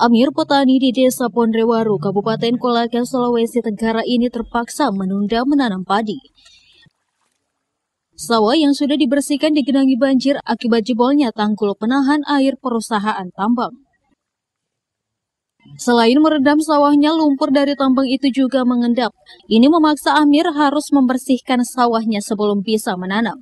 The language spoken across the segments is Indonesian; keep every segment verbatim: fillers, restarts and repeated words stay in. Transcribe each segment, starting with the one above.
Amir, petani di Desa Pondrewaru, Kabupaten Kolaka, Sulawesi Tenggara ini terpaksa menunda menanam padi. Sawah yang sudah dibersihkan digenangi banjir akibat jebolnya tanggul penahan air perusahaan tambang. Selain merendam sawahnya, lumpur dari tambang itu juga mengendap. Ini memaksa Amir harus membersihkan sawahnya sebelum bisa menanam.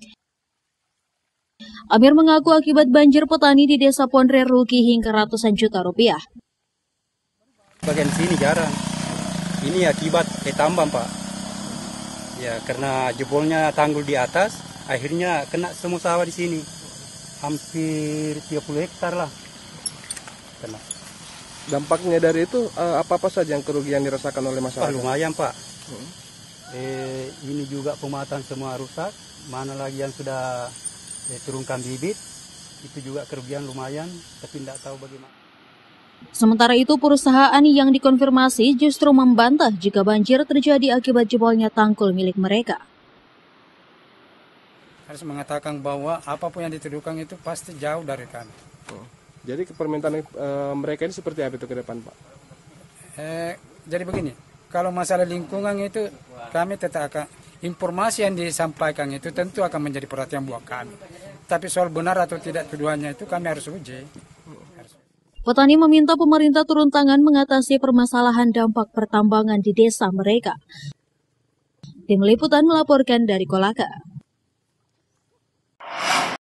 Amir mengaku akibat banjir petani di Desa Pondre rugi hingga ratusan juta rupiah. Bagian sini jarang. Ini akibat tambang, Pak. Ya, karena jebolnya tanggul di atas, akhirnya kena semua sawah di sini. Hampir tiga puluh hektar lah. Kena. Dampaknya dari itu apa-apa saja yang kerugian dirasakan oleh masyarakat? Wah, lumayan, Pak. Hmm. Eh, ini juga pematang semua rusak. Mana lagi yang sudah eh, turunkan bibit, itu juga kerugian lumayan, tapi tidak tahu bagaimana. Sementara itu, perusahaan yang dikonfirmasi justru membantah jika banjir terjadi akibat jebolnya tanggul milik mereka. Harus mengatakan bahwa apapun yang dituduhkan itu pasti jauh dari kami. Oh. Jadi permintaan e, mereka ini seperti apa itu ke depan, Pak? Eh, jadi begini, kalau masalah lingkungan itu kami tetap akan, informasi yang disampaikan itu tentu akan menjadi perhatian buat kami. Tapi soal benar atau tidak tuduhannya itu kami harus uji. Petani meminta pemerintah turun tangan mengatasi permasalahan dampak pertambangan di desa mereka. Tim Liputan melaporkan dari Kolaka.